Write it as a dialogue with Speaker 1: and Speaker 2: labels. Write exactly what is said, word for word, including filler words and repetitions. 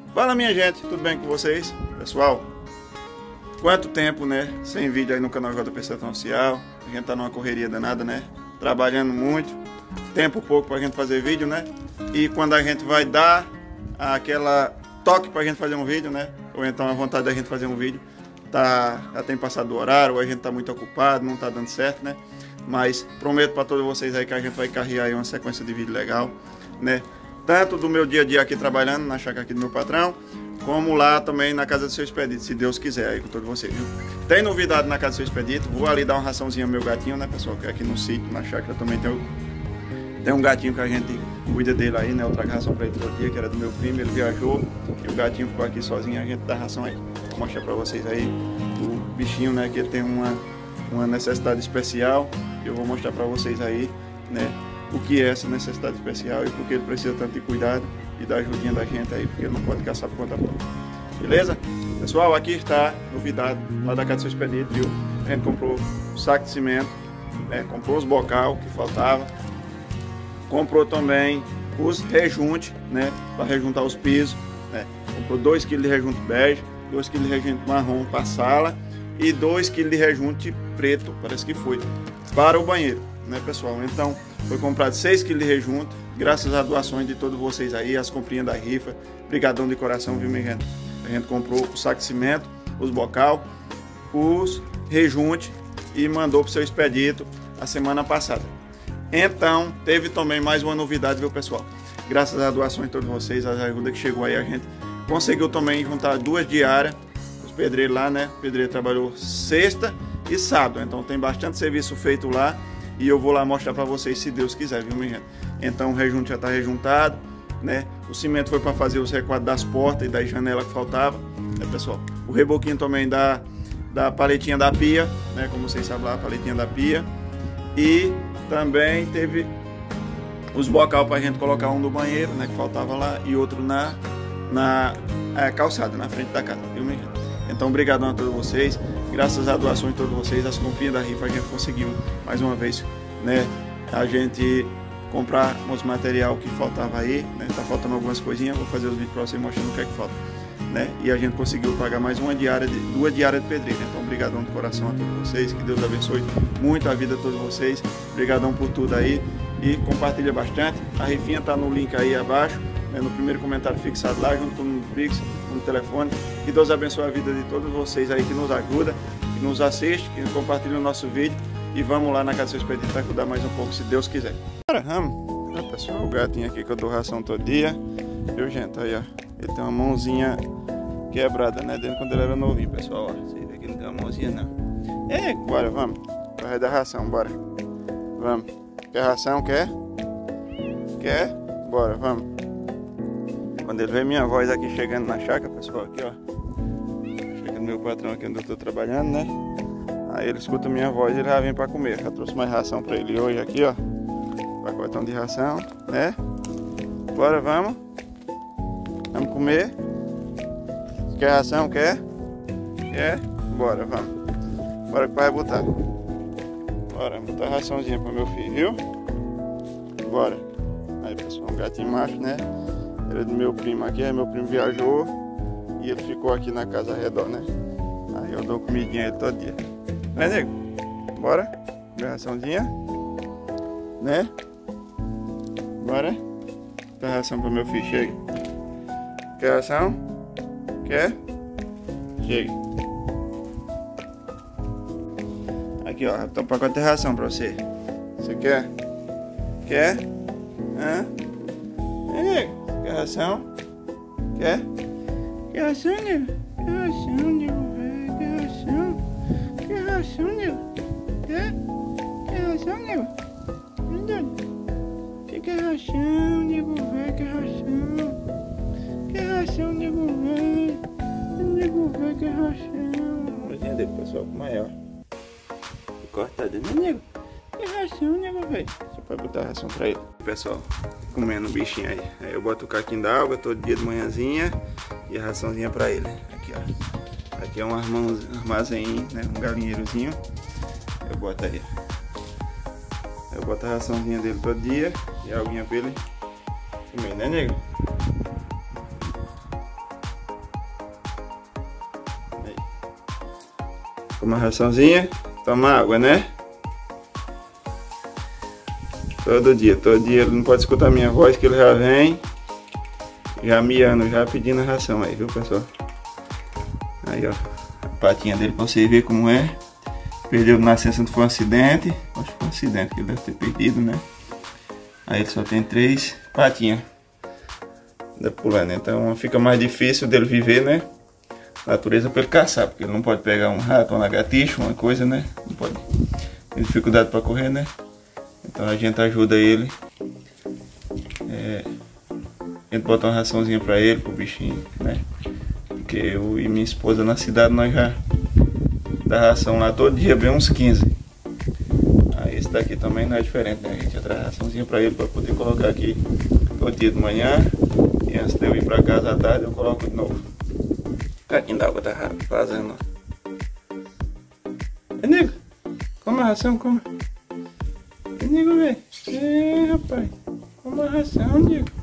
Speaker 1: Fala minha gente, tudo bem com vocês? Pessoal, quanto tempo, né, sem vídeo aí no canal J P Sertão Oficial. A gente tá numa correria danada, né, trabalhando muito, tempo pouco pra gente fazer vídeo, né. E quando a gente vai dar aquela toque pra gente fazer um vídeo, né, ou então a vontade da gente fazer um vídeo, tá, já tem passado do horário, ou a gente tá muito ocupado, não tá dando certo, né. Mas prometo para todos vocês aí que a gente vai carregar aí uma sequência de vídeo legal, né? Tanto do meu dia a dia aqui trabalhando na chácara aqui do meu patrão, como lá também na casa do seu Expedito, se Deus quiser, aí com todos vocês, viu? Tem novidade na casa do seu Expedito, vou ali dar uma raçãozinha ao meu gatinho, né, pessoal? Que aqui no sítio, na chácara também tem, o, tem um gatinho que a gente cuida dele aí, né? Eu trago ração para ele todo dia, que era do meu primo, ele viajou e o gatinho ficou aqui sozinho, a gente dá ração aí. Vou mostrar para vocês aí o bichinho, né, que ele tem uma, uma necessidade especial. Eu vou mostrar para vocês aí, né, o que é essa necessidade especial e porque ele precisa tanto de cuidado e da ajudinha da gente aí, porque ele não pode caçar por conta própria. Beleza? Pessoal, aqui está novidade lá da casa do seu Expedito, viu? A gente comprou um saco de cimento, né, comprou os bocal que faltava, comprou também os rejuntes, né, para rejuntar os pisos, né? Comprou dois quilos de rejunte bege, dois quilos de rejunte marrom para a sala e dois quilos de rejunte preto, parece que foi, para o banheiro, né, pessoal? Então foi comprado seis quilos de rejunte, graças às doações de todos vocês aí, as comprinhas da rifa. Brigadão de coração, viu, minha gente? A gente comprou o saco de cimento, os bocal, os rejunte e mandou para o seu Expedito a semana passada. Então teve também mais uma novidade, viu, pessoal? Graças às doações de todos vocês, a ajuda que chegou aí, a gente conseguiu também juntar duas diárias. Os pedreiros lá, né? O pedreiro trabalhou sexta e sábado, então tem bastante serviço feito lá e eu vou lá mostrar para vocês se Deus quiser, viu, minha gente? Então o rejunte já está rejuntado, né? O cimento foi para fazer os requadros das portas e das janelas que faltava, né, pessoal? O reboquinho também da, da paletinha da pia, né? Como vocês sabem lá, a paletinha da pia. E também teve os bocal para a gente colocar um no banheiro, né? Que faltava lá e outro na, na é, calçada, na frente da casa, viu, minha gente? Então, obrigadão a todos vocês. Graças às doações de todos vocês, as comprinhas da rifa, a gente conseguiu, mais uma vez, né, a gente comprar uns material que faltava aí, né, tá faltando algumas coisinhas, vou fazer os vídeos para vocês mostrando o que é que falta, né, e a gente conseguiu pagar mais uma diária, de, duas diárias de pedreiro. Então, obrigadão de coração a todos vocês, que Deus abençoe muito a vida de todos vocês, obrigadão por tudo aí, e compartilha bastante. A rifinha tá no link aí abaixo, né, no primeiro comentário fixado lá, junto com o Pix, no telefone. Que Deus abençoe a vida de todos vocês aí que nos ajuda, que nos assiste, que compartilha o nosso vídeo. E vamos lá na casa do seu Expedito para ajudar mais um pouco, se Deus quiser. Bora, vamos. Ah, pessoal, o gatinho aqui que eu dou ração todo dia. Viu, gente? Aí, ó. Ele tem uma mãozinha quebrada, né? Desde quando ele era novinho, pessoal. Ó. Vocês aqui não tem uma mãozinha, não. É, bora, vamos. Vai dar ração, bora. Vamos. Quer ração? Quer? Quer? Bora, vamos. Quando ele vê minha voz aqui chegando na chácara, pessoal, aqui, ó. Chega no meu patrão aqui onde eu tô trabalhando, né? Aí ele escuta minha voz e ele já vem pra comer. Já trouxe mais ração pra ele hoje aqui, ó. Pacotão de ração, né? Bora, vamos. Vamos comer. Quer ração? Quer? Quer? Bora, vamos. Bora que o pai vai botar. Bora, botar a raçãozinha pro meu filho, viu? Bora. Aí, pessoal, um gatinho macho, né? Ele é do meu primo aqui, aí meu primo viajou e ele ficou aqui na casa ao redor, né? Aí eu dou comidinha a ele todo dia. Né, nego? Bora? Minha raçãozinha. Né? Bora? Dá ração pro meu filho, chega. Quer ração? Quer? Chega. Aqui, ó, tá um pacote de ração pra você. Você quer? Quer? Hã? É, nego? Quer ração? Quer? Quer ração, nego? Quer ração, nego, velho? Quer ração? Quer ração, nego? Quer? Quer ração, nego? Você quer ração, nego, velho? Quer ração? Quer ração, nego, velho? Nego, velho, quer ração? Vamos entender, pessoal, como é, ó. Cortado, né, nego? Quer ração, nego, velho? Você pode botar ração pra ele. Pessoal, comendo o bichinho aí. Aí eu boto o caquinho da água todo dia de manhãzinha e a raçãozinha pra ele. Aqui, ó. Aqui é um armazém, né? Um galinheirozinho. Eu boto aí. Eu boto a raçãozinha dele todo dia e a aguinha pra ele comer, né, nego? Uma raçãozinha, toma água, né? Todo dia, todo dia ele não pode escutar a minha voz que ele já vem já miando, já pedindo a ração aí, viu pessoal? Aí ó, a patinha dele pra você ver como é. Perdeu na nascença, não foi um acidente. Acho que foi um acidente que ele deve ter perdido, né? Aí ele só tem três patinhas da pulando, então fica mais difícil dele viver, né? Natureza para ele caçar, porque ele não pode pegar um rato, um lagartixo, uma coisa, né? Não pode. Tem dificuldade para correr, né? Então a gente ajuda ele. É, a gente bota uma raçãozinha para ele, pro bichinho, né? Porque eu e minha esposa na cidade nós já dá ração lá todo dia, bem uns quinze. Aí esse daqui também não é diferente, né? A gente já traz raçãozinha para ele para poder colocar aqui todo dia de manhã. E antes de eu ir para casa à tarde eu coloco de novo. Caquinho d'água tá fazendo. É nego, come a ração, come. É nego, velho. É rapaz, come a ração, nego.